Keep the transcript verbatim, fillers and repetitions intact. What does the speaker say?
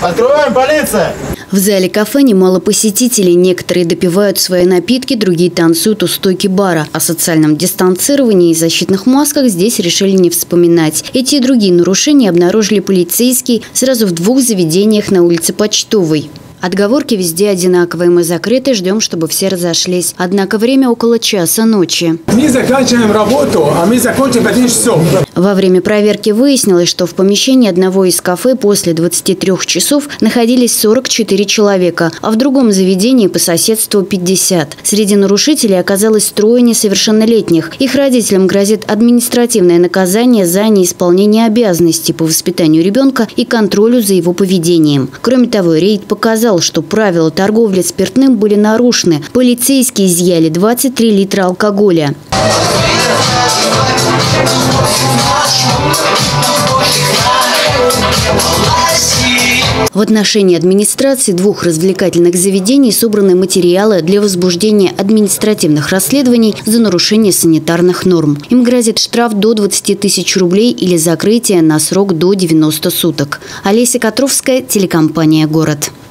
Открываем, полиция! В зале кафе немало посетителей. Некоторые допивают свои напитки, другие танцуют у стойки бара. О социальном дистанцировании и защитных масках здесь решили не вспоминать. Эти и другие нарушения обнаружили полицейские сразу в двух заведениях на улице Почтовой. Отговорки везде одинаковые. Мы закрыты, ждем, чтобы все разошлись. Однако время около часа ночи. Мы заканчиваем работу, а мы закончим в одиннадцать часов. Во время проверки выяснилось, что в помещении одного из кафе после двадцати трёх часов находились сорок четыре человека, а в другом заведении по соседству пятьдесят. Среди нарушителей оказалось трое несовершеннолетних. Их родителям грозит административное наказание за неисполнение обязанностей по воспитанию ребенка и контролю за его поведением. Кроме того, рейд показал, что правила торговли спиртным были нарушены. Полицейские изъяли двадцать три литра алкоголя. В отношении администрации двух развлекательных заведений собраны материалы для возбуждения административных расследований за нарушение санитарных норм. Им грозит штраф до двадцати тысяч рублей или закрытие на срок до девяноста суток. Олеся Котровская, телекомпания «Город».